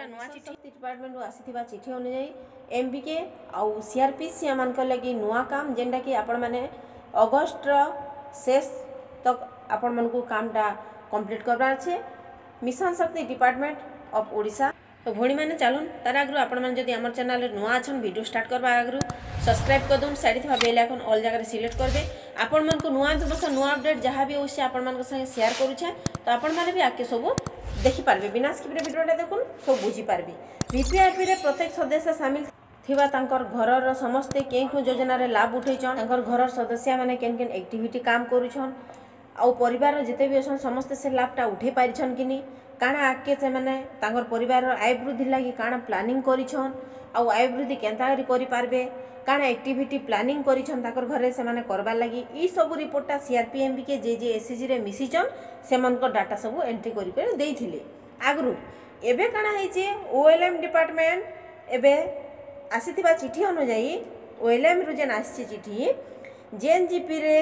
आसिला नुआ चिठी डिपार्टमेंट आसीथिबा चिठी अनुଯାयी एमबीके आउ सीआरपीसी एमानक लगी नुआ काम जेनटा कि आपण माने अगस्त शेष तक आपण मानकू कामटा कंप्लीट करबार छे मिशन शक्ति डिपार्टमेंट ऑफ ओडिशा। तो भोणी मैंने चलून तार आगु आपण मैंने जदि आम चैनल नुआ अच्छन वीडियो स्टार्ट करवा आगु सब्सक्राइब कर दून साइड थी बेल आइकन ऑल जगह सिलेक्ट करबे आपण मन को नुआ इनफॉरमेशन नुआ अपडेट जहाँ भी होछि आपण मन संगे शेयर करूछे तो आपण माने भी आके सब देखि पारबे बिना स्किप रे वीडियोटा देखुन सब बुझी पारबे। बीपीआरपी रे प्रत्येक सदस्य शामिल थिबा तांकर घरर समस्त केउ योजना रे लाभ उठैछन तांकर घरर सदस्य माने केन केन एक्टिविटी काम करूछन आउ परिवार जिते भी अछन समस्त से लाभटा उठे पारिछन कि नहीं काना आके से माने तांकर परिवार आय वृद्धि लगी काना प्लानिंग करिछन आउ आय वृद्धि केनता करि पारबे काना एक्टिविटी प्लानिंग करिछन ताकर घरे से माने करबा लगी ई सब रिपोर्टटा सीआरपीएमबी के जे एसएसजी रे मिसिछन सेमन को डाटा सब एंट्री करि कर देइथिले आगरु एबे काना हैचे ओएलएम डिपार्टमेंट एबे आसीथिबा चिठी अनुଯାयी ओएलएम रु जेन आसी चिठी जेएनजीपी रे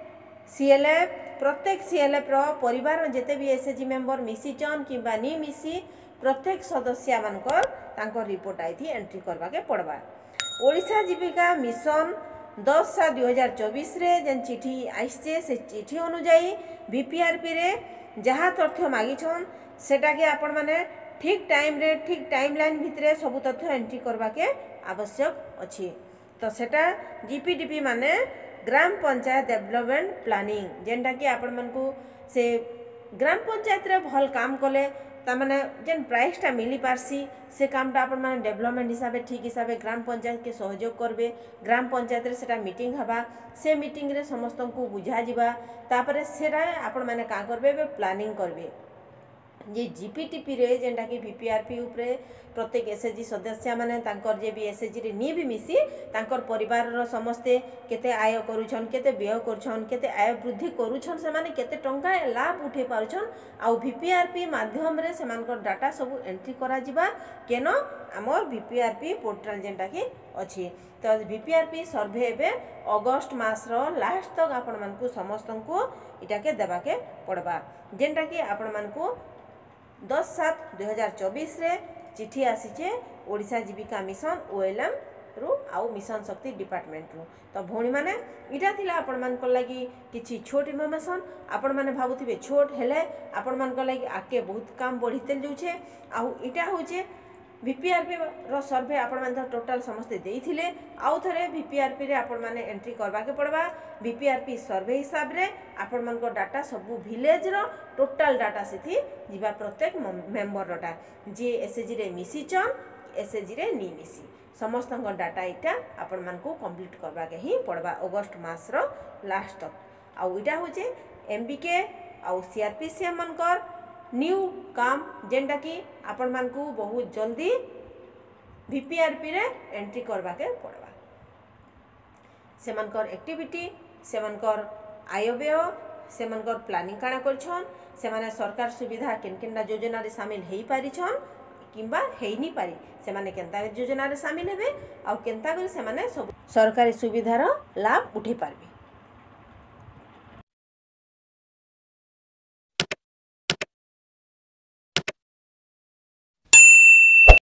सीएलएफ प्रत्येक सीएलएफ रो परिवार जेते भी एसएसजी मेंबर मिसिचन किबा नी मिसी प्रत्येक सदस्य मानकर तांकर रिपोर्ट आइथि एंट्री करबा के पड़बा। ओडिशा जीविका मिशन 10/7/2024 रे जेन चिठी आइछे से चिठी अनुଯାयी बीपीआरपी रे जहा तथ्य मागिछन सेटा के आपण माने ठीक टाइम रे ठीक टाइमलाइन भितरे सब तथ्य एंट्री करबा के आवश्यक अछि। तो सेटा जीपीडीपी माने ग्राम पंचायत डेवलपमेंट प्लानिंग जेनटा कि आपण मन को से ग्राम पंचायत रे भल काम कले ता माने जेन प्राइसटा मिली पारसी से कामटा आपण माने डेवलपमेंट हिसाब ठीक हिसाब ग्राम पंचायत के सहयोग करबे ग्राम पंचायत रे सेटा मीटिंग हबा से मीटिंग रे समस्त को बुझा जिबा तापरे सेटा आपण माने का करबे प्लानिंग करबे जे जीपीटीपी रे जेनटा कि बीपीआरपी उपरे प्रत्येक एसएसजी सदस्य माने तांकर जे भी एसएसजी रे नी भी मिसी तांकर परिवार रो समस्ते केते आय करूछन केते व्यय करूछन केते आय वृद्धि करूछन से माने केते टंका लाभ उठे पारुछन आ बीपीआरपी माध्यम रे सेमानकर डाटा सब एंट्री करा जिबा केनो हमर बीपीआरपी पोर्टल जेनटा कि अछि। तो बीपीआरपी सर्वे एबे अगस्त मास रो लास्ट तक आपण मानकू समस्त को इटा के देबा के पड़बा जेनटा कि आपण मानकू 10/7/2024 रे चिठी आसीचे ओडिशा जीविका मिशन ओएलएम रु आउ मिशन शक्ति डिपार्टमेंट रु। तो भौणी माने इटा थिला आपण मान को लागि किछि छोट इनफॉरमेशन आपण माने भाबुथिबे छोट हेले आपण मान को लागि आके बहुत काम बढ़ितेल जाउछे आउ इटा होचे बीपीआरपी रो सर्वे आपण माने टोटल समस्त देइथिले आउ थरे बीपीआरपी रे आपण माने एंट्री करबा के पड़बा बीपीआरपी सर्वे हिसाब रे आपण मान को डाटा सब विलेज रो टोटल डाटा सेथि जिबा प्रत्येक मेंबर रोटा जे एसएसजी रे मिसिचन एसएसजी रे नी मिसी समस्त डाटा इटा आपण मान को कंप्लीट करबा के ही पड़बा अगस्त मास रो लास्ट तक आउ इटा होचे एमबीके आउ सीआरपीसी मनकर न्यू काम जेनटा कि आपण मान को बहुत जल्दी बीपीआरपी रे एंट्री करबा के पड़बा सेमानकर एक्टिविटी सेमानकर आय व्यय सेमानकर प्लानिंग काना करछन सेमाने सरकार सुविधा केन केनटा योजना रे शामिल हेई पारिछन किंबा हेई नी पारी सेमाने केनता योजना रे शामिल हेबे आ केनता करी सेमाने सब सरकारी सुविधार लाभ उठे पारबे।